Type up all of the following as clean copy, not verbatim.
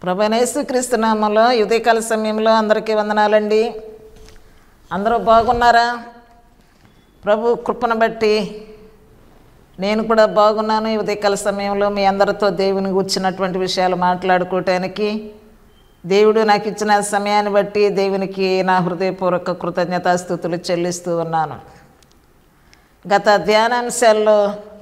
ప్రభువైన యేసుక్రీస్తు నామములో ఉదయకాల సమయంలో అందరికీ వందనాలండి. అందరూ బాగున్నారా? ప్రభు కృపను బట్టి నేను కూడా బాగున్నాను. ఈ ఉదయకాల సమయంలో మీ అందరితో దేవుని గుర్చినటువంటి విషయాలు మాట్లాడుకోవటానికి దేవుడు నాకు ఇచ్చిన సమయాన్ని బట్టి దేవునికి నా హృదయపూర్వక కృతజ్ఞతాస్తుతులు చెల్లిస్తూ ఉన్నాను. గత ధ్యానాంశాల్లో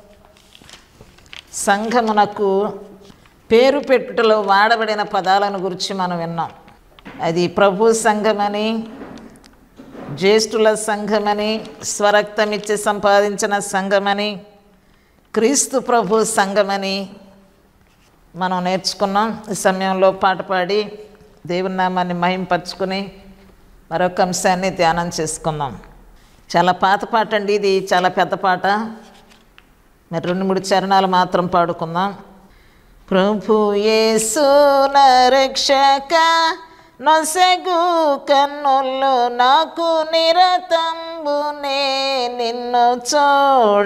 సంఘమునకు పేరు పెట్టుటలో వాడబడిన పదాలను గురించి మనం విన్నాం. అది ప్రభు సంఘమని, జ్యేష్ఠుల సంఘమని, స్వరక్తమిచ్చి సంపాదించిన సంఘమని, క్రీస్తు ప్రభు సంఘమని మనం నేర్చుకున్నాం. ఈ సమయంలో పాట పాడి దేవుని నామాన్ని మహింపరచుకుని మరొక అంశాన్ని ధ్యానం చేసుకుందాం. చాలా పాత పాట అండి, ఇది చాలా పెద్ద పాట. మరి 2-3 చరణాలు మాత్రం పాడుకుందాం. ప్రభు యేసు నా రక్షక, నొసగు కన్నులు నాకు నిరతంబునే నిన్ను చూడ,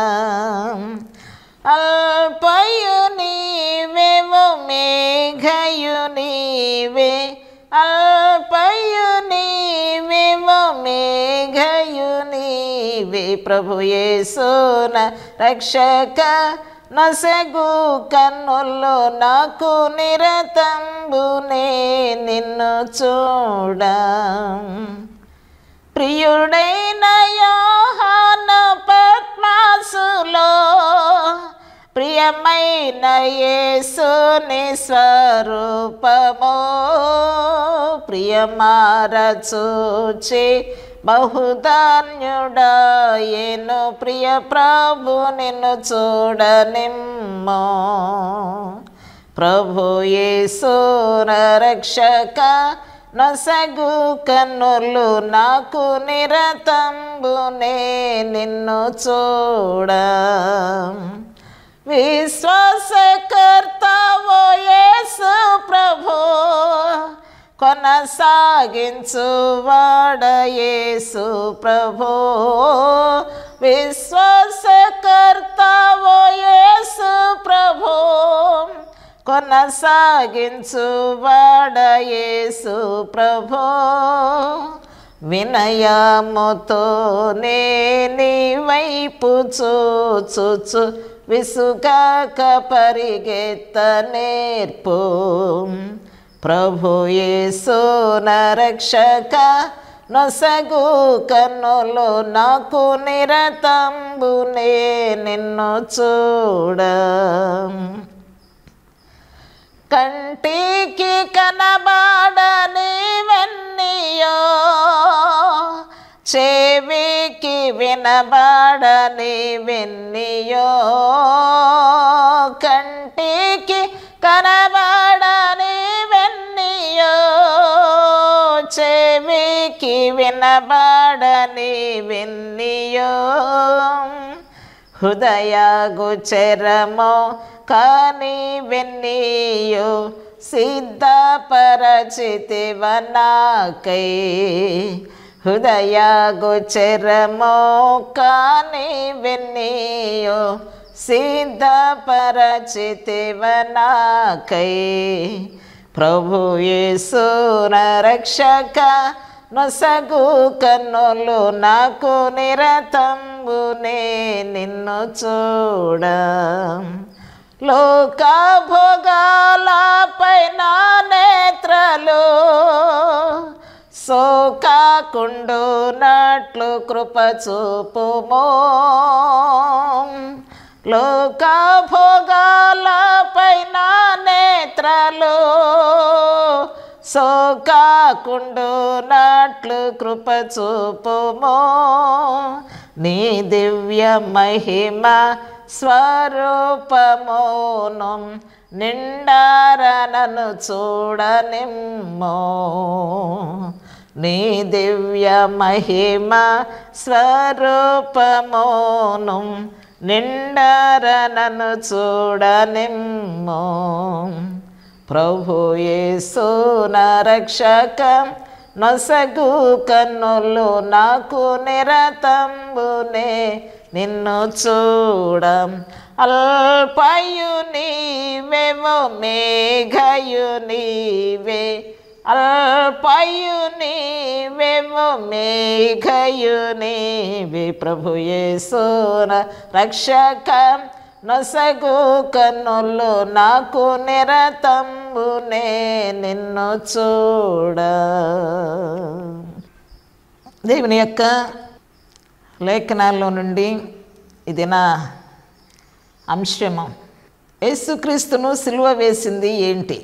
అల్పయు నీవేమో మేఘయు నీవే, అల్పయు నీవేమో మేఘయు నీవే. ప్రభు యేసు నా రక్షక, నొసగు కన్నులు నాకు నిరతంబునే నిన్ను చూడ. ప్రియుడైన యోహాన పద్మాసులో ప్రియమైన యేసుని స్వరూపమో, ప్రియమార చూచి బహుధాన్యుడాయేను, ప్రియ ప్రభు నిన్ను చూడనిమ్మో. ప్రభు యేసు నా రక్షక, నొసగు కన్నులు నాకు నిరతంబునే నిన్ను చూడ. విశ్వాసకర్తవో యేసు ప్రభు, కొనసాగించు వాడ యేసు ప్రభు. విశ్వాసకర్తవో యేసు ప్రభు, కొనసాగించు వాడ యేసు ప్రభు. వినయముతో నీ వైపు చూచు, విసుగాక పరిగెత్త నేర్పు. ప్రభు యేసు నా రక్షక, నొసగు కన్నులు నాకు నిరతంబునే నిన్ను చూడ. కంటికి కనబడని వెన్నీయో, చెవికి వినబడని వెన్నీయో, కంటికి కనబడని వెన్నీయో, చెవికి వినబడని వెన్నీయో. హృదయ గోచరమో కాని వెన్నీయో, సిద్ధపరచితివ నాకై. హృదయ గోచరమో కాని వెన్నీయో, సిద్ధపరచితివ నాకై. ప్రభు యేసు నా రక్షక, నొసగు కన్నులు నాకు నిరతంబునే నిన్ను చూడ. లోక భోగాలపై నా నేత్రాలు సోకాకుండునట్లు కృప చూపుమో. లోక భోగాలపై నా నేత్రాలు సోకాకుండునట్లు కృప చూపుమో. నీ దివ్య మహిమ స్వరూపమును నిండారనను చూడనిమ్మో. నీ దివ్య మహిమ స్వరూపమును నిండారనను చూడనిమ్మో. ప్రభు యేసు నా రక్షక, నొసగు కన్నులు నాకు నిరతంబునే నిన్ను చూడ. అల్పయు నీవెవో మేఘయు నీవే, అల్పయు నీవెవో మేఘయు నీవే. ప్రభు యేసున రక్షక నొసగు కన్నులు నాకు నిరతంబునే నిన్ను చూడ. దేవుని యొక్క లేఖనాల్లో నుండి ఇది నా అంశము. యేసుక్రీస్తును సిలువ వేసింది ఏంటి?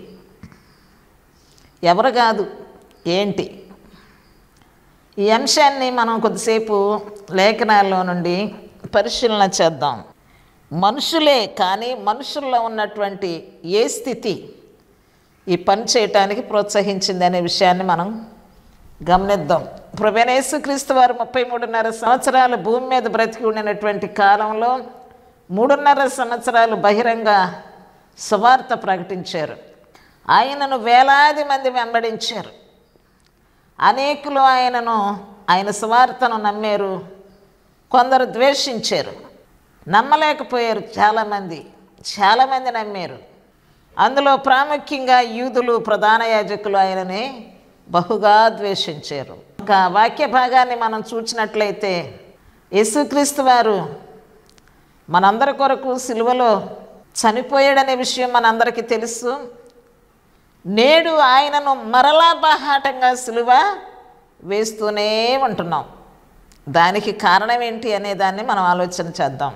ఎవరు కాదు, ఏంటి? ఈ అంశాన్ని మనం కొద్దిసేపు లేఖనాల్లో నుండి పరిశీలన చేద్దాం. మనుషులే, కానీ మనుషుల్లో ఉన్నటువంటి ఏ స్థితి ఈ పని చేయటానికి ప్రోత్సహించింది అనే విషయాన్ని మనం గమనిద్దాం. ప్రభువైన యేసుక్రీస్తు వారు 33.5 సంవత్సరాలు భూమి మీద బ్రతికి ఉండినటువంటి కాలంలో 3.5 సంవత్సరాలు బహిరంగ సువార్త ప్రకటించారు. ఆయనను వేలాది మంది వెంబడించారు. అనేకులు ఆయన సువార్తను నమ్మారు, కొందరు ద్వేషించారు, నమ్మలేకపోయారు. చాలామంది నమ్మారు. అందులో ప్రాముఖ్యంగా యూదులు, ప్రధాన యాజకులు ఆయనని బహుగా ద్వేషించారు. ఇంకా వాక్య భాగాన్ని మనం చూసినట్లయితే యేసుక్రీస్తు వారు మనందరి కొరకు సిలువలో చనిపోయాడనే విషయం మనందరికీ తెలుసు. నేడు ఆయనను మరలా బాహాటంగా సిలువ వేస్తూనే ఉంటున్నాం. దానికి కారణం ఏంటి అనే దాన్ని మనం ఆలోచన చేద్దాం.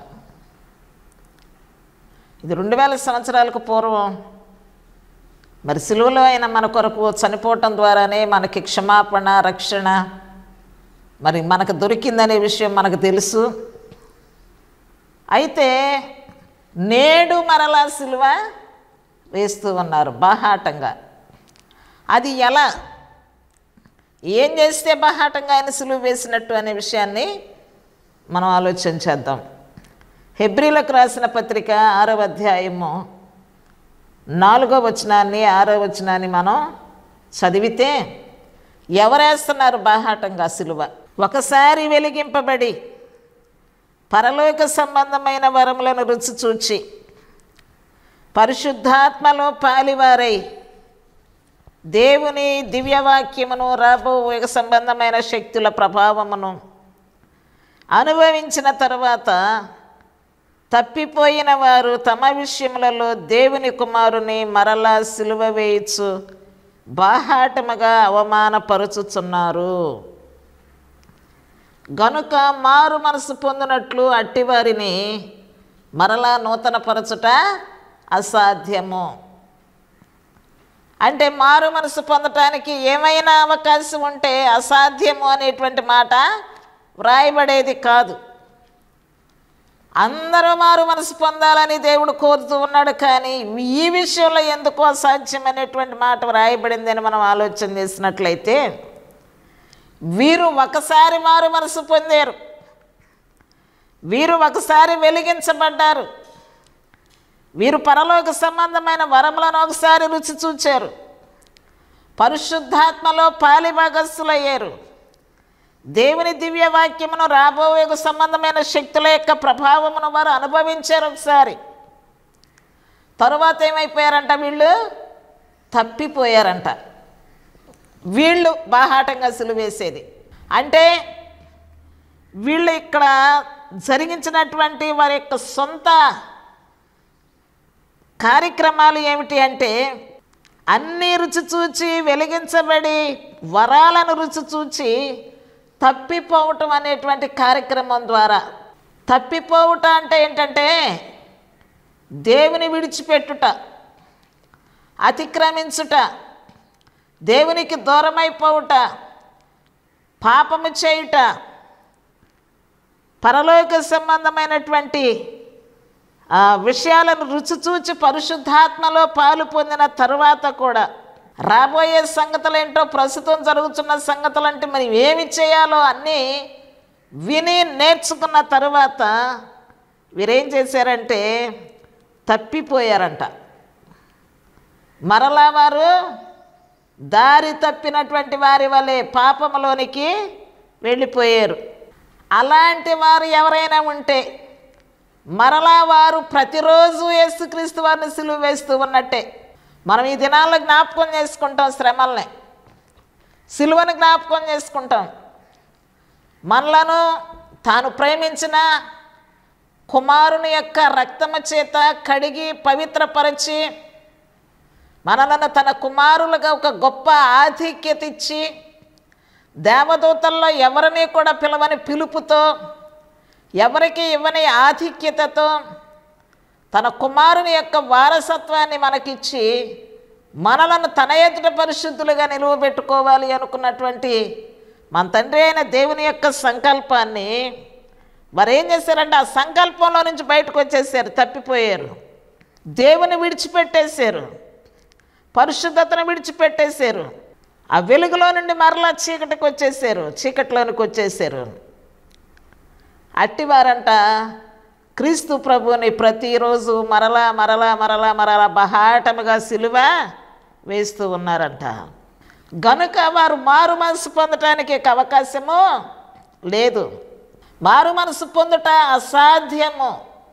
ఇది 2000 సంవత్సరాలకు పూర్వం మరి సిలువలో ఆయన మన కొరకు చనిపోవటం ద్వారానే మనకి క్షమాపణ, రక్షణ మరి మనకు దొరికిందనే విషయం మనకు తెలుసు. అయితే నేడు మరలా సిలువ వేస్తూ ఉన్నారు బాహాటంగా. అది ఎలా, ఏం చేస్తే బాహాటంగా ఆయన సిలువ వేసినట్టు అనే విషయాన్ని మనం ఆలోచన చేద్దాం. హెబ్రీలకు రాసిన పత్రిక 6వ అధ్యాయము 4వ వచనాన్ని 6వ వచనాన్ని మనం చదివితే ఎవరేస్తున్నారు బాహాటంగా సిలువ? ఒకసారి వెలిగింపబడి పరలోక సంబంధమైన వరములను రుచి చూచి పరిశుద్ధాత్మలో పాలివారై దేవుని దివ్యవాక్యమును, రాబో యుగ సంబంధమైన శక్తుల ప్రభావమును అనుభవించిన తరువాత తప్పిపోయిన వారు తమ విషయములలో దేవుని కుమారుని మరలా సిలువ వేయచ్చు బాహాటముగా అవమానపరుచుచున్నారు. గనుక మారు మనసు పొందినట్లు అట్టివారిని మరలా నూతనపరచుట అసాధ్యము. అంటే మారు మనసు పొందటానికి ఏమైనా అవకాశం ఉంటే అసాధ్యము అనేటువంటి మాట వ్రాయబడేది కాదు. అందరూ మారు మనసు పొందాలని దేవుడు కోరుతూ ఉన్నాడు. కానీ ఈ విషయంలో ఎందుకు అసాధ్యం అనేటువంటి మాట వ్రాయబడిందని మనం ఆలోచన చేసినట్లయితే, వీరు ఒకసారి మారు మనసు పొందారు, వీరు ఒకసారి వెలిగించబడ్డారు, వీరు పరలోక సంబంధమైన వరములను ఒకసారి రుచి చూచారు, పరిశుద్ధాత్మలో పాలిభాగస్థులయ్యారు, దేవుని దివ్య వాక్యమును, రాబోయే సంబంధమైన శక్తుల యొక్క ప్రభావమును వారు అనుభవించారు ఒకసారి. తరువాత ఏమైపోయారంట? వీళ్ళు తప్పిపోయారంట. వీళ్ళు బాహాటంగా సిలువేసేది అంటే వీళ్ళు ఇక్కడ జరిగించినటువంటి వారి యొక్క సొంత కార్యక్రమాలు ఏమిటి అంటే, అన్నీ రుచి చూచి వెలిగించబడి వరాలను రుచి చూచి తప్పిపోవటం అనేటువంటి కార్యక్రమం ద్వారా. తప్పిపోవటం అంటే ఏంటంటే దేవుని విడిచిపెట్టుట, అతిక్రమించుట, దేవునికి దూరమైపోవుట, పాపము చేయుట, పరలోక సంబంధమైనటువంటి విషయాలను రుచి చూచి పరిశుద్ధాత్మలో పాలు పొందిన తరువాత కూడా రాబోయే సంగతులు ఏంటో, ప్రస్తుతం జరుగుతున్న సంగతులు అంటే మరి ఏమి చేయాలో అన్నీ విని నేర్చుకున్న తరువాత వీరేం చేశారంటే తప్పిపోయారంట. మరలా వారు దారి తప్పినటువంటి వారి వలె పాపములోనికి వెళ్ళిపోయారు. అలాంటి వారు ఎవరైనా ఉంటే మరలా వారు ప్రతిరోజు యేసుక్రీస్తు వారిని సిలువ వేస్తూ ఉన్నట్టే. మనం ఈ దినాల్లో జ్ఞాపకం చేసుకుంటాం, శ్రమల్ని, సిలువను జ్ఞాపకం చేసుకుంటాం. మనలను తాను ప్రేమించిన కుమారుని యొక్క రక్తము చేత కడిగి పవిత్రపరిచి మనలను తన కుమారులుగా ఒక గొప్ప ఆధిక్యత ఇచ్చి దేవదూతల్లో ఎవరిని కూడా పిలవని పిలుపుతో, ఎవరికి ఇవ్వని ఆధిక్యతతో తన కుమారుని యొక్క వారసత్వాన్ని మనకిచ్చి మనలను తన ఎదుట పరిశుద్ధులుగా నిలువబెట్టుకోవాలి అనుకున్నటువంటి మన తండ్రి అయిన దేవుని యొక్క సంకల్పాన్ని మరి ఏం చేశారంటే ఆ సంకల్పంలో నుంచి బయటకు వచ్చేసారు, తప్పిపోయారు, దేవుని విడిచిపెట్టేశారు, పరిశుద్ధతను విడిచిపెట్టేశారు. ఆ వెలుగులో నుండి మరలా చీకటికి వచ్చేసారు, చీకటిలోనికి వచ్చేసారు. అట్టివారంట క్రీస్తు ప్రభువుని ప్రతిరోజు మరలా మరలా మరలా మరలా బహాటముగా సిలువ వేస్తూ ఉన్నారంట. గనుక వారు మారు మనసు పొందటానికి అవకాశము లేదు. మారు మనసు పొందుట అసాధ్యము.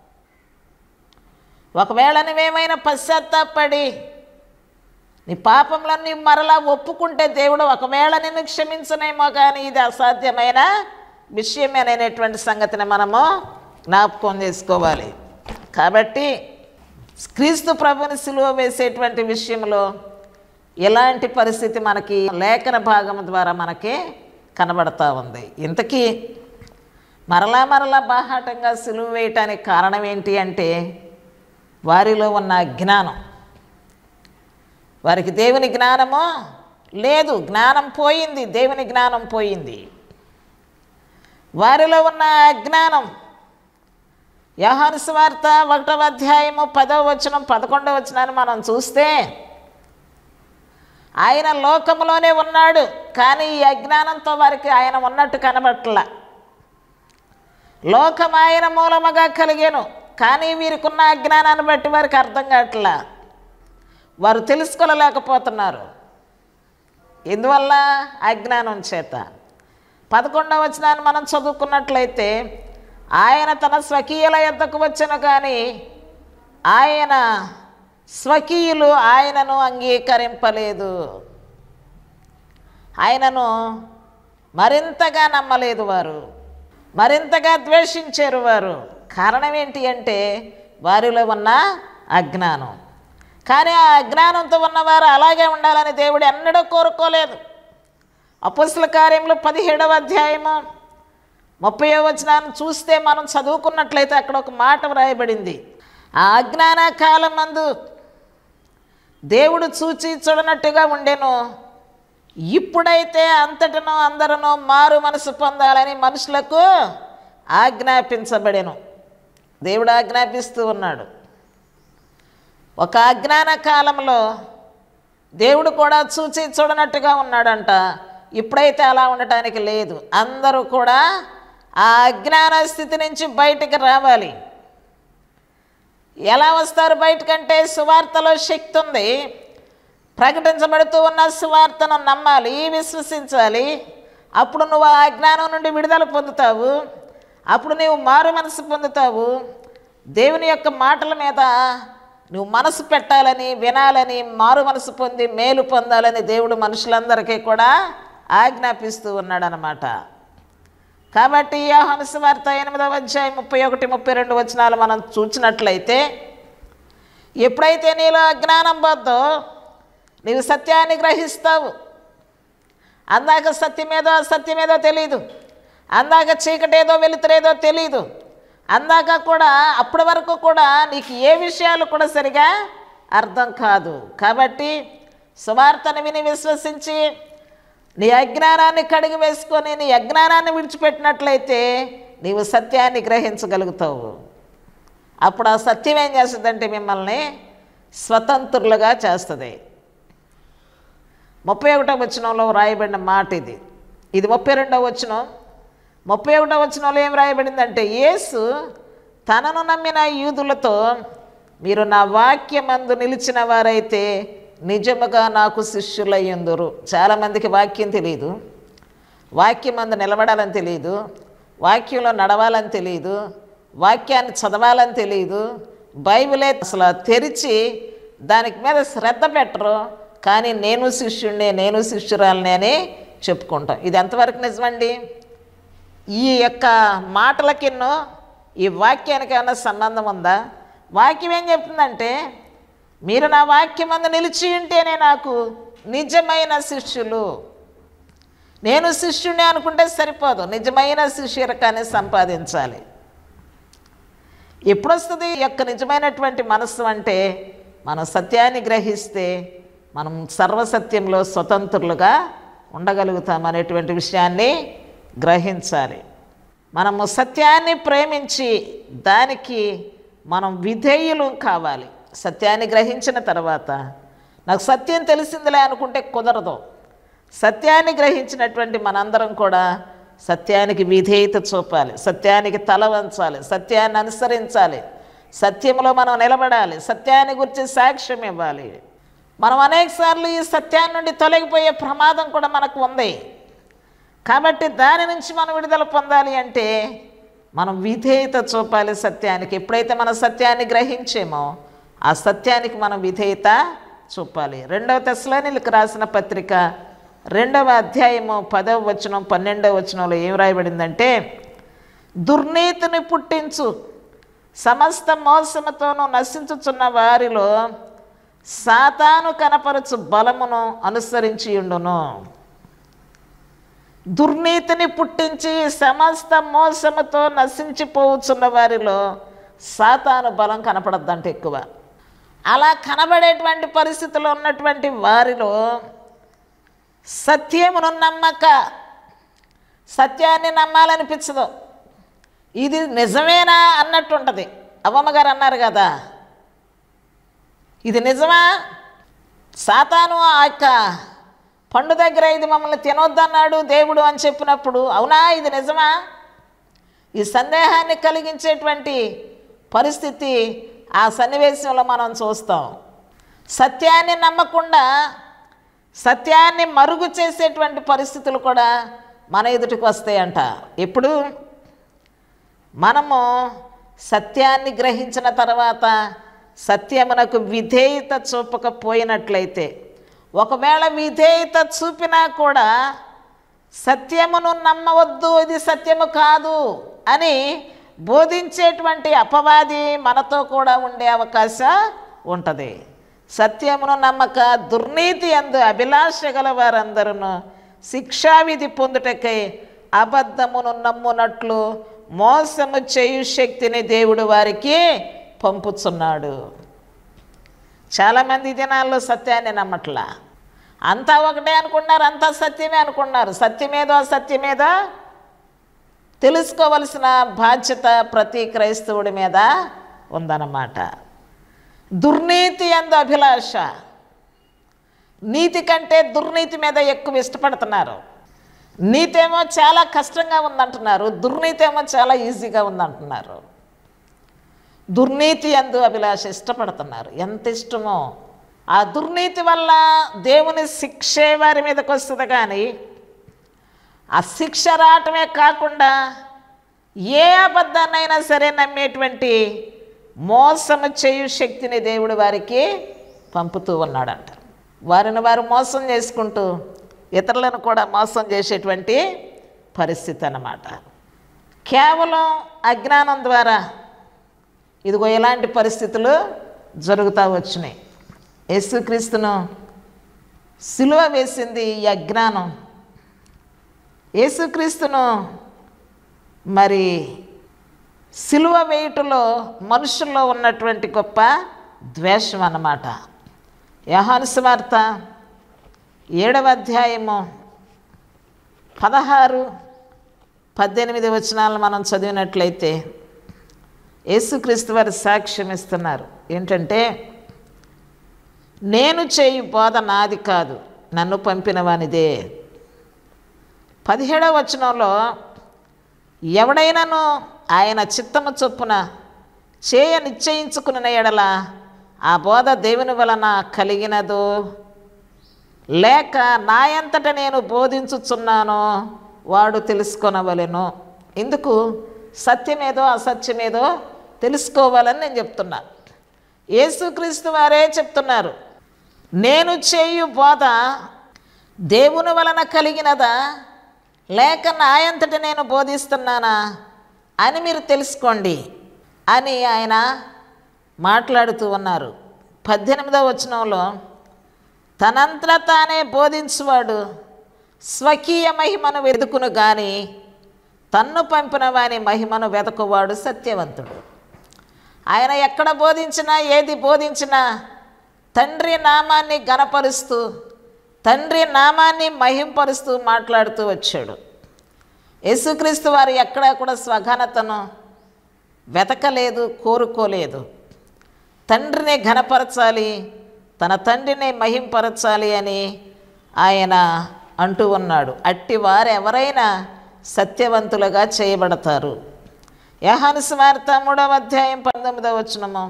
ఒకవేళ నువ్వేమైనా పశ్చాత్తాపడి నీ పాపంలన్నీ మరలా ఒప్పుకుంటే దేవుడు ఒకవేళ నిన్ను క్షమించనేమో, కానీ ఇది అసాధ్యమైన విషయమేననేటువంటి సంగతిని మనము జ్ఞాపకం చేసుకోవాలి. కాబట్టి క్రీస్తు ప్రభుని సిలువ వేసేటువంటి విషయంలో ఎలాంటి పరిస్థితి మనకి లేఖన భాగం ద్వారా మనకి కనబడతా ఉంది. ఇంతకీ మరలా మరలా బాహాటంగా సిలువ వేయటానికి కారణం ఏంటి అంటే వారిలో ఉన్న అజ్ఞానం. వారికి దేవుని జ్ఞానము లేదు, జ్ఞానం పోయింది, దేవుని జ్ఞానం పోయింది. వారిలో ఉన్న అజ్ఞానం. యోహాను సువార్త 1వ అధ్యాయము 10వ వచనం 11వ వచనాన్ని మనం చూస్తే ఆయన లోకములోనే ఉన్నాడు, కానీ ఈ అజ్ఞానంతో వారికి ఆయన ఉన్నట్టు కనబట్ల. లోకం ఆయన మూలముగా కలిగాను, కానీ వీరికి ఉన్న అజ్ఞానాన్ని బట్టి వారికి అర్థం కావట్లా, వారు తెలుసుకోలేకపోతున్నారు. ఎందువల్ల? అజ్ఞానం చేత. 11వ వచనాన్ని మనం చదువుకున్నట్లయితే ఆయన తన స్వకీయుల యొద్దకు వచ్చెను, కానీ ఆయన స్వకీయులు ఆయనను అంగీకరింపలేదు, ఆయనను మరింతగా నమ్మలేదు, వారు మరింతగా ద్వేషించారు వారు. కారణం ఏంటి అంటే వారిలో ఉన్న అజ్ఞానం. కానీ ఆ అజ్ఞానంతో ఉన్నవారు అలాగే ఉండాలని దేవుడు ఎన్నడూ కోరుకోలేదు. అపొస్తలుల కార్యములు 17వ అధ్యాయము 30వ వచనాన్ని చూస్తే మనం చదువుకున్నట్లయితే అక్కడ ఒక మాట వ్రాయబడింది. ఆ అజ్ఞాన కాలం నందు దేవుడు చూచి చూడనట్టుగా ఉండెను, ఇప్పుడైతే అంతటను అందరూ మారు మనసు పొందాలని మనుషులకు ఆజ్ఞాపించబడెను. దేవుడు ఆజ్ఞాపిస్తూ ఉన్నాడు. ఒక అజ్ఞాన కాలంలో దేవుడు కూడా చూచి చూడనట్టుగా ఉన్నాడంట. ఇప్పుడైతే అలా ఉండటానికి లేదు. అందరూ కూడా ఆ అజ్ఞాన స్థితి నుంచి బయటికి రావాలి. ఎలా వస్తారు బయటకంటే సువార్తలో శక్తి ఉంది. ప్రకటించబడుతూ ఉన్న సువార్తను నమ్మాలి, విశ్వసించాలి. అప్పుడు నువ్వు ఆ అజ్ఞానం నుండి విడుదల పొందుతావు. అప్పుడు నీవు మారు మనసు పొందుతావు. దేవుని యొక్క మాటల మీద నువ్వు మనసు పెట్టాలని, వినాలని, మారు మనసు పొంది మేలు పొందాలని దేవుడు మనుషులందరికీ కూడా ఆజ్ఞాపిస్తూ ఉన్నాడనమాట. కాబట్టి యోహాను సువార్త 8వ అధ్యాయం 31, 32 వచనాలు మనం చూసినట్లయితే, ఎప్పుడైతే నీలో అజ్ఞానం పోద్దో నీవు సత్యాన్ని గ్రహిస్తావు. అందాక సత్యమేదో అసత్యమేదో తెలీదు, అందాక చీకటేదో వెలుతురేదో తెలీదు, అందాక కూడా అప్పటి వరకు కూడా నీకు ఏ విషయాలు కూడా సరిగా అర్థం కాదు. కాబట్టి సువార్తను విని విశ్వసించి నీ అజ్ఞానాన్ని కడిగి వేసుకొని నీ అజ్ఞానాన్ని విడిచిపెట్టినట్లయితే నీవు సత్యాన్ని గ్రహించగలుగుతావు. అప్పుడు ఆ సత్యం ఏం చేస్తుందంటే మిమ్మల్ని స్వతంత్రులుగా చేస్తుంది. 31వ వచనంలో రాయబడిన మాట ఇది. 32వ వచనం. 31వ వచనంలో ఏం రాయబడిందంటే, యేసు తనను నమ్మిన యూదులతో, మీరు నా వాక్యమందు నిలిచిన వారైతే నిజముగా నాకు శిష్యులయ్యుందురు. చాలామందికి వాక్యం తెలియదు, వాక్యమందు నిలబడాలని తెలియదు, వాక్యంలో నడవాలని తెలియదు, వాక్యాన్ని చదవాలని తెలియదు, బైబిలే అసలు తెరిచి దానికి మీద శ్రద్ధ పెట్టరు, కానీ నేను శిష్యుడిని, నేను శిష్యురాలని అని చెప్పుకుంటాం. ఇది ఎంతవరకు నిజమండి? ఈ యొక్క మాటలకిన్నో ఈ వాక్యానికి ఏమైనా సంబంధం ఉందా? వాక్యం ఏం చెప్తుందంటే, మీరు నా వాక్యం అందు నిలిచి ఉంటేనే నాకు నిజమైన శిష్యులు. నేను శిష్యుని అనుకుంటే సరిపోదు, నిజమైన శిష్యరకాన్ని సంపాదించాలి. ఎప్పుడు వస్తుంది ఈ యొక్క నిజమైనటువంటి మనస్సు అంటే, మనం సత్యాన్ని గ్రహిస్తే మనం సర్వసత్యంలో స్వతంత్రులుగా ఉండగలుగుతాం అనేటువంటి విషయాన్ని గ్రహించాలి. మనము సత్యాన్ని ప్రేమించి దానికి మనం విధేయులు కావాలి. సత్యాన్ని గ్రహించిన తర్వాత నాకు సత్యం తెలిసిందిలే అనుకుంటే కుదరదు. సత్యాన్ని గ్రహించినటువంటి మనందరం కూడా సత్యానికి విధేయత చూపాలి, సత్యానికి తల వంచాలి, సత్యాన్ని అనుసరించాలి, సత్యంలో మనం నిలబడాలి, సత్యాన్ని గురించి సాక్ష్యం ఇవ్వాలి. మనం అనేకసార్లు ఈ సత్యాన్ని నుండి తొలగిపోయే ప్రమాదం కూడా మనకు ఉంది. కాబట్టి దాని నుంచి మనం విడుదల పొందాలి అంటే మనం విధేయత చూపాలి సత్యానికి. ఎప్పుడైతే మనం సత్యాన్ని గ్రహించేమో ఆ సత్యానికి మనం విధేయత చూపాలి. 2వ తెస్సలోనికీయులకు రాసిన పత్రిక 2వ అధ్యాయము 10వ వచనం 12వ వచనంలో ఏం రాయబడిందంటే, దుర్నీతిని పుట్టించు సమస్త మోసముతోనూ నశించుచున్న వారిలో సాతాను కనపరచు బలమును అనుసరించి ఉండును. దుర్నీతిని పుట్టించి సమస్త మోసముతో నశించిపోవచ్చున్న వారిలో సాతాను బలం కనపడద్దంటే ఎక్కువ. అలా కనబడేటువంటి పరిస్థితుల్లో ఉన్నటువంటి వారిలో సత్యమును నమ్మక, సత్యాన్ని నమ్మాలనిపించదు. ఇది నిజమేనా అన్నట్టు ఉంటుంది. అవ్వమ్మగారు అన్నారు కదా, ఇది నిజమా? సాతాను ఆ యొక్క పండు దగ్గర ఇది మమ్మల్ని తినొద్దన్నాడు దేవుడు అని చెప్పినప్పుడు, అవునా ఇది నిజమా? ఈ సందేహాన్ని కలిగించేటువంటి పరిస్థితి ఆ సన్నివేశంలో మనం చూస్తాం. సత్యాన్ని నమ్మకుండా సత్యాన్ని మరుగు చేసేటువంటి పరిస్థితులు కూడా మన ఎదుటికి వస్తాయంట. ఎప్పుడు మనము సత్యాన్ని గ్రహించిన తర్వాత సత్యమునకు విధేయత చూపకపోయినట్లయితే, ఒకవేళ విధేయత చూపినా కూడా సత్యమును నమ్మవద్దు, ఇది సత్యము కాదు అని బోధించేటువంటి అపవాది మనతో కూడా ఉండే అవకాశం ఉంటుంది. సత్యమును నమ్మక దుర్నీతి యందు అభిలాష గల వారందరూ శిక్షావిధి పొందుటకై అబద్ధమును నమ్మునట్లు మోసము చేయు శక్తిని దేవుడు వారికి పంపుచున్నాడు. చాలామంది దినాల్లో సత్యాన్ని నమ్మట్లా, అంతా ఒకటే అనుకున్నారు, అంతా సత్యమే అనుకున్నారు. సత్యమేదో అసత్యమేదో తెలుసుకోవలసిన బాధ్యత ప్రతి క్రైస్తవుడి మీద ఉందన్నమాట. దుర్నీతి యందు అభిలాష, నీతి కంటే దుర్నీతి మీద ఎక్కువ ఇష్టపడుతున్నారు. నీతి ఏమో చాలా కష్టంగా ఉందంటున్నారు, దుర్నీతి ఏమో చాలా ఈజీగా ఉందంటున్నారు. దుర్నీతి యందు అభిలాష ఇష్టపడుతున్నారు. ఎంత ఇష్టమో! ఆ దుర్నీతి వల్ల దేవుని శిక్షే వారి మీదకి వస్తుంది, కానీ ఆ శిక్ష రావటమే కాకుండా ఏ అబద్ధాన్నైనా సరే నమ్మేటువంటి మోసము చేయు శక్తిని దేవుడు వారికి పంపుతూ ఉన్నాడంట. వారిని వారు మోసం చేసుకుంటూ ఇతరులను కూడా మోసం చేసేటువంటి పరిస్థితి అన్నమాట. కేవలం అజ్ఞానం ద్వారా ఇదిగో ఇలాంటి పరిస్థితులు జరుగుతూ వచ్చినాయి. యేసుక్రీస్తును సిలువ వేసింది ఈ అజ్ఞానం. యేసుక్రీస్తును మరి సిలువ వేయుటలో మనుషుల్లో ఉన్నటువంటి గొప్ప ద్వేషం అన్నమాట. యోహాను సువార్త 7వ అధ్యాయము 16-18 వచనాలను మనం చదివినట్లయితే యేసుక్రీస్తు వారు సాక్ష్యం ఇస్తున్నారు. ఏంటంటే, నేను చేయు బోధ నాది కాదు, నన్ను పంపిన వానిదే. 17వ వచనంలో, ఎవడైనాను ఆయన చిత్తము చొప్పున చేయ నిశ్చయించుకున్న ఎడల ఆ బోధ దేవుని వలన కలిగినదో లేక నాయంతట నేను బోధించుచున్నానో వాడు తెలుసుకొనవలెను. ఎందుకు? సత్యమేదో అసత్యమేదో తెలుసుకోవాలని నేను చెప్తున్నా. యేసుక్రీస్తు వారే చెప్తున్నారు, నేను చేయు బోధ దేవుని వలన కలిగినదా లేక నా అంతట నేను బోధిస్తున్నానా అని మీరు తెలుసుకోండి అని ఆయన మాట్లాడుతూ ఉన్నారు. 18వ వచనంలో, తనంతట తానే బోధించువాడు స్వకీయ మహిమను వెతుకును గాని తన్ను పంపిన వాని మహిమను వెతకువాడు సత్యవంతుడు. ఆయన ఎక్కడ బోధించినా ఏది బోధించినా తండ్రి నామాన్ని ఘనపరుస్తూ తండ్రి నామాన్ని మహింపరుస్తూ మాట్లాడుతూ వచ్చాడు. యేసుక్రీస్తు వారు ఎక్కడా కూడా స్వఘనతను వెతకలేదు, కోరుకోలేదు. తండ్రిని ఘనపరచాలి, తన తండ్రిని మహింపరచాలి అని ఆయన అంటూ ఉన్నాడు. అట్టి వారు ఎవరైనా సత్యవంతులుగా చేయబడతారు. యోహాను సువార్త 3వ అధ్యాయం 19వ వచనము,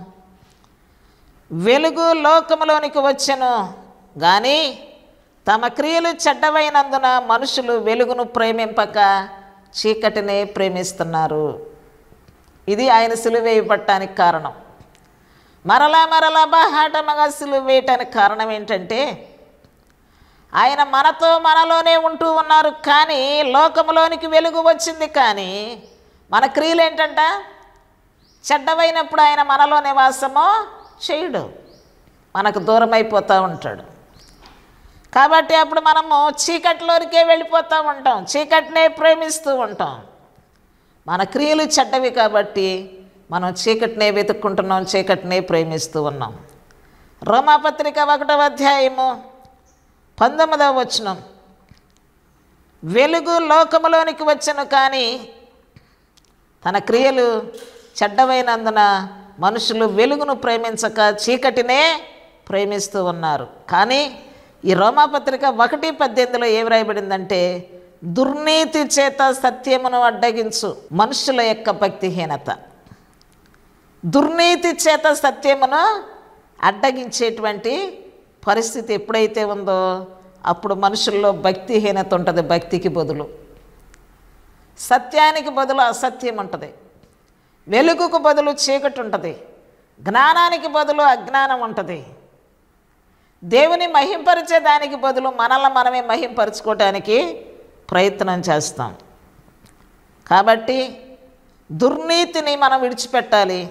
వెలుగు లోకములోనికి వచ్చెను కానీ తమ క్రియలు చెడ్డవైనందున మనుషులు వెలుగును ప్రేమింపక చీకటినే ప్రేమిస్తున్నారు. ఇది ఆయన సిలువ వేయబడటానికి కారణం. మరలా బాహాటముగా సిలువ వేయటానికి కారణం ఏంటంటే, ఆయన మనలోనే ఉంటూ ఉన్నారు కానీ లోకములోనికి వెలుగు వచ్చింది, కానీ మన క్రియలు ఏంటంట చెడ్డవైనప్పుడు ఆయన మనలో నివాసము చేయడు, మనకు దూరం అయిపోతూ ఉంటాడు. కాబట్టి అప్పుడు మనము చీకటిలోనికే వెళ్ళిపోతూ ఉంటాం, చీకటినే ప్రేమిస్తూ ఉంటాం. మన క్రియలు చెడ్డవి కాబట్టి మనం చీకటినే వెతుక్కుంటున్నాం, చీకటినే ప్రేమిస్తూ ఉన్నాం. రోమాపత్రిక 1వ అధ్యాయము 19వ వచనం, వెలుగు లోకములోనికి వచ్చెను కానీ తన క్రియలు చెడ్డవైనందున మనుషులు వెలుగును ప్రేమించక చీకటినే ప్రేమిస్తూ ఉన్నారు. కానీ ఈ రోమాపత్రిక 1:18లో ఏం రాయబడిందంటే, దుర్నీతి చేత సత్యమును అడ్డగించు మనుషుల యొక్క భక్తిహీనత. దుర్నీతి చేత సత్యమును అడ్డగించేటువంటి పరిస్థితి ఎప్పుడైతే ఉందో అప్పుడు మనుషుల్లో భక్తిహీనత ఉంటుంది. భక్తికి బదులు సత్యానికి బదులు అసత్యం ఉంటుంది, వెలుగుకు బదులు చీకటి ఉంటుంది, జ్ఞానానికి బదులు అజ్ఞానం ఉంటుంది. దేవుని మహింపరిచే దానికి బదులు మనమే మహింపరుచుకోవటానికి ప్రయత్నం చేస్తాం. కాబట్టి దుర్నీతిని మనం విడిచిపెట్టాలి.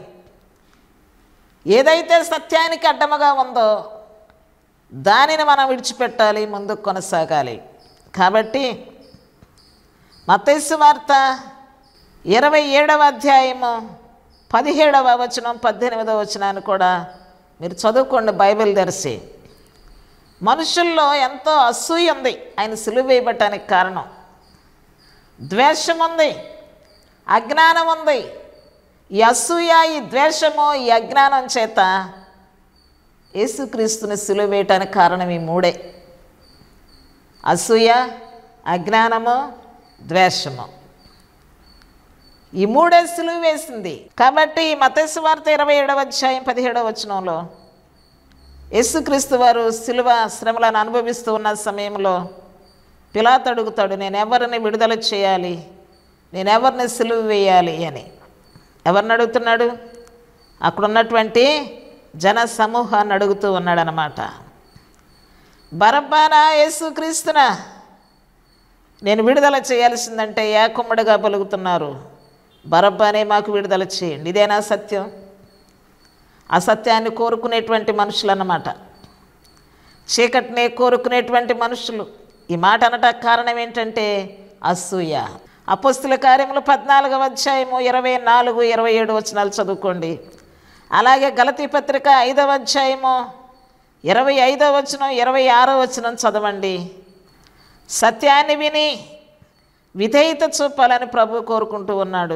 ఏదైతే సత్యానికి అడ్డముగా ఉందో దానిని మనం విడిచిపెట్టాలి, ముందుకు కొనసాగాలి. కాబట్టి మత్తయి సువార్త 27వ అధ్యాయము 17వ వచనం 18వ వచనాన్ని కూడా మీరు చదువుకోండి బైబిల్ తెరిచి. మనుషుల్లో ఎంతో అసూయ ఉంది ఆయన సిలువ వేయబడటానికి కారణం. ద్వేషం ఉంది, అజ్ఞానం ఉంది. ఈ అసూయ, ఈ ద్వేషము, ఈ అజ్ఞానం చేత యేసుక్రీస్తుని సిలువ వేయటానికి కారణం ఈ మూడే: అసూయ, అజ్ఞానము, ద్వేషము. ఈ మూడే సిలువ వేసింది. కాబట్టి మత్తయి సువార్త 27వ అధ్యాయం 17వ వచనంలో యేసుక్రీస్తు వారు సిలువ శ్రమలను అనుభవిస్తూ ఉన్న సమయంలో పిలాతు అడుగుతాడు, నేను ఎవరిని విడుదల చేయాలి, నేను ఎవరిని సిలువ వేయాలి అని. ఎవరిని అడుగుతున్నాడు? అక్కడ ఉన్నటువంటి జన సమూహాన్ని అడుగుతూ ఉన్నాడు అన్నమాట. బరబ్బానా యేసుక్రీస్తునా నేను విడుదల చేయాల్సిందంటే ఏకుమ్మడిగా పలుకుతున్నారు, బరబ్బానే మాకు విడుదల చేయండి. ఇదేనా సత్యం? అసత్యాన్ని కోరుకునేటువంటి మనుషులు అన్నమాట, చీకటిని కోరుకునేటువంటి మనుషులు. ఈ మాట అనటానికి కారణం ఏంటంటే అసూయ. అపోస్తుల కార్యములు 14వ అధ్యాయము 24, 27 వచనాలు చదువుకోండి. అలాగే గలతీ పత్రిక 5వ అధ్యాయము 25వ వచనం 26వ వచనం చదవండి. సత్యాన్ని విని విధేయత చూపాలని ప్రభు కోరుకుంటూ ఉన్నాడు.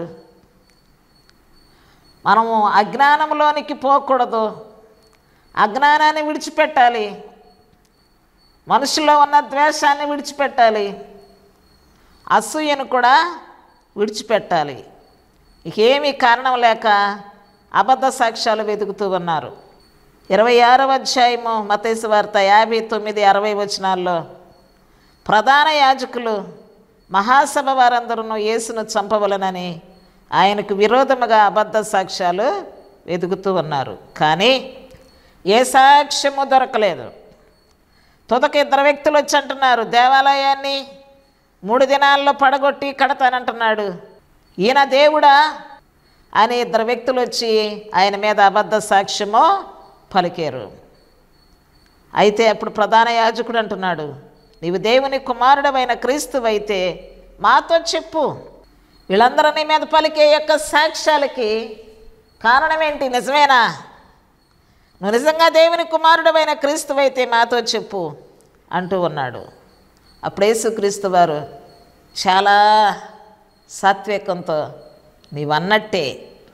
మనము అజ్ఞానంలోనికి పోకూడదు, అజ్ఞానాన్ని విడిచిపెట్టాలి, మనుషుల్లో ఉన్న ద్వేషాన్ని విడిచిపెట్టాలి, అసూయను కూడా విడిచిపెట్టాలి. ఏమీ కారణం లేక అబద్ధ సాక్ష్యాలు వెతుకుతూ ఉన్నారు. 26వ అధ్యాయము మత్తయి సువార్త 59, 60 వచనాల్లో ప్రధాన యాజకులు మహాసభ వారందరూ యేసును చంపవలనని ఆయనకు విరోధముగా అబద్ధ సాక్ష్యాలు వెతుకుతూ ఉన్నారు. కానీ ఏ సాక్ష్యము దొరకలేదు. తుదకు 2 వ్యక్తులు వచ్చి అంటున్నారు, దేవాలయాన్ని 3 దినాల్లో పడగొట్టి కడతానంటున్నాడు, ఈయన దేవుడా అని 2 వ్యక్తులు వచ్చి ఆయన మీద అబద్ధ సాక్ష్యము పలికారు. అయితే అప్పుడు ప్రధాన యాజకుడు అంటున్నాడు, నీవు దేవుని కుమారుడమైన క్రీస్తువైతే మాతో చెప్పు. వీళ్ళందరినీ మీద పలికే యొక్క సాక్ష్యాలకి కారణం ఏంటి? నిజమేనా? నువ్వు నిజంగా దేవుని కుమారుడమైన క్రీస్తువైతే మాతో చెప్పు అంటూ ఉన్నాడు. అప్పుడు యేసుక్రీస్తు వారు చాలా సాత్వికంతో నీవన్నట్టే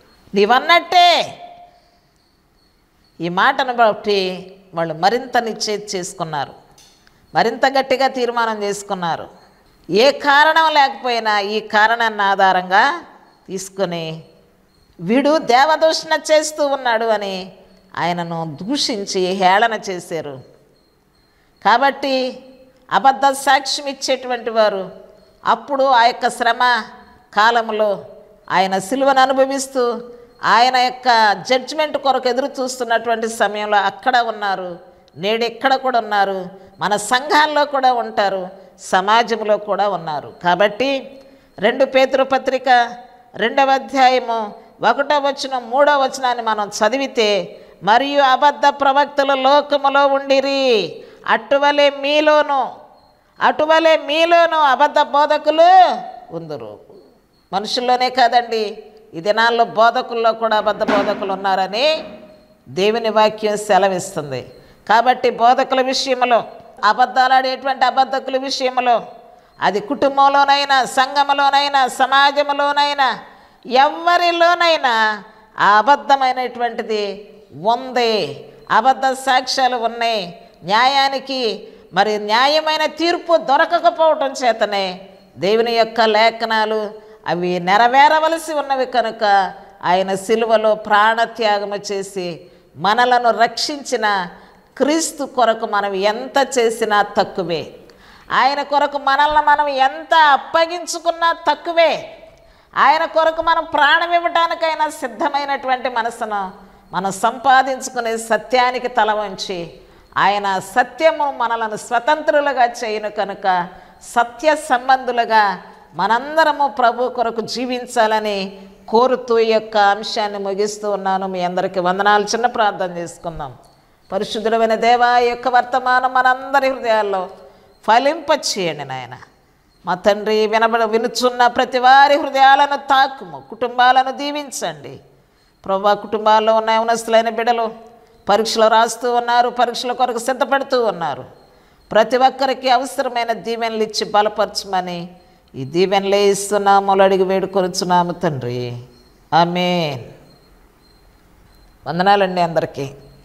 ఈ మాటను బట్టి వాళ్ళు మరింత నిశ్చయం చేసుకున్నారు, మరింత గట్టిగా తీర్మానం చేసుకున్నారు. ఏ కారణం లేకపోయినా ఈ కారణాన్ని ఆధారంగా తీసుకొని వీడు దేవదూషణ చేస్తూ ఉన్నాడు అని ఆయనను దూషించి హేళన చేశారు. కాబట్టి అబద్ధ సాక్ష్యం ఇచ్చేటువంటి వారు అప్పుడు ఆ యొక్క శ్రమ కాలంలో ఆయన సిలువను అనుభవిస్తూ ఆయన యొక్క జడ్జిమెంట్ కొరకు ఎదురు చూస్తున్నటువంటి సమయంలో అక్కడ ఉన్నారు, నేడు ఇక్కడ కూడా ఉన్నారు, మన సంఘాల్లో కూడా ఉంటారు, సమాజంలో కూడా ఉన్నారు. కాబట్టి 2 పేతురు పత్రిక 2వ అధ్యాయము 1వ వచనం 3వ వచనాన్ని మనం చదివితే, మరియు అబద్ధ ప్రవక్తలు లోకములో ఉండిరి, అటువలే మీలోను అబద్ధ బోధకులు ఉందురు. మనుషుల్లోనే కాదండి, ఈ దినాల్లో బోధకుల్లో కూడా అబద్ధ బోధకులు ఉన్నారని దేవుని వాక్యం సెలవిస్తుంది. కాబట్టి బోధకుల విషయంలో, అబద్ధాలాడేటువంటి అబద్ధకుల విషయంలో, అది కుటుంబంలోనైనా, సంఘములోనైనా, సమాజంలోనైనా, ఎవరిలోనైనా ఆ అబద్ధమైనటువంటిది ఉంది. అబద్ధ సాక్ష్యాలు ఉన్నాయి. న్యాయానికి న్యాయమైన తీర్పు దొరకకపోవటం చేతనే దేవుని యొక్క లేఖనాలు అవి నెరవేరవలసి ఉన్నవి కనుక ఆయన సిలువలో ప్రాణత్యాగము చేసి మనలను రక్షించిన క్రీస్తు కొరకు మనం ఎంత చేసినా తక్కువే. ఆయన కొరకు మనల్ని మనం ఎంత అప్పగించుకున్నా తక్కువే. ఆయన కొరకు మనం ప్రాణం ఇవ్వటానికైనా సిద్ధమైనటువంటి మనసును మనం సంపాదించుకునే సత్యానికి తల వంచి ఆయన సత్యము మనలను స్వతంత్రులుగా చేయను కనుక సత్య సంబంధులుగా మనందరము ప్రభు కొరకు జీవించాలని కోరుతూ ఈ యొక్క అంశాన్ని ముగిస్తూ ఉన్నాను. మీ అందరికీ వందనాలు. చిన్న ప్రార్థన చేసుకుందాం. పరిశుద్ధుడైన దేవా, ఈ యొక్క వర్తమానం మనందరి హృదయాల్లో ఫలింపచేయండి నాయన. మా తండ్రి, వినుచున్న ప్రతి వారి హృదయాలను తాకుము, కుటుంబాలను దీవించండి ప్రభా. కుటుంబాల్లో ఉన్న యవనస్తులైన బిడ్డలు పరీక్షలు రాస్తూ ఉన్నారు, పరీక్షల కొరకు సిద్ధపడుతూ ఉన్నారు. ప్రతి ఒక్కరికి అవసరమైన దీవెనలు ఇచ్చి బలపరచమని ఈ దీవెనలే ఇస్తున్నాము, అడిగి వేడుకొనుచున్నాము తండ్రి. ఆమేన్. వందనాలండి అందరికీ.